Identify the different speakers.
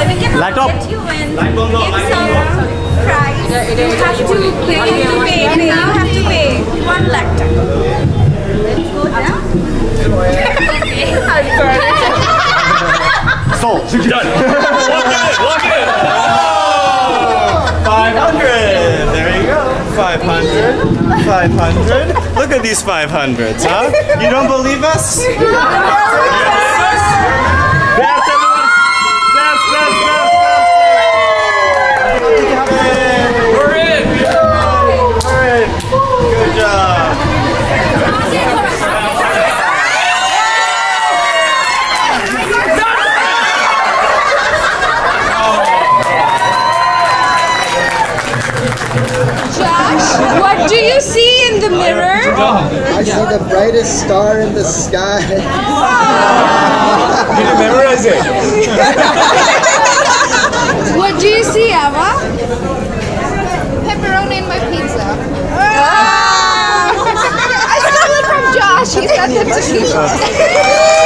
Speaker 1: we can
Speaker 2: Light up.
Speaker 1: get you in. Give some prize. You have to pay. You have to pay 1 lakh. Let's go down.
Speaker 2: So,
Speaker 3: Done. Walk in.
Speaker 4: 500. There you go. 500. 500. Look at these 500s, huh? You don't believe us?
Speaker 3: Dance, everyone. Dance. We're in.
Speaker 4: Good job.
Speaker 5: Josh, what do you see in the mirror?
Speaker 6: I see the brightest star in the sky.
Speaker 4: You didn't memorize it.
Speaker 5: What do you see, Ava?
Speaker 7: Pepperoni in my pizza.
Speaker 5: I stole it from Josh. He sent it to me.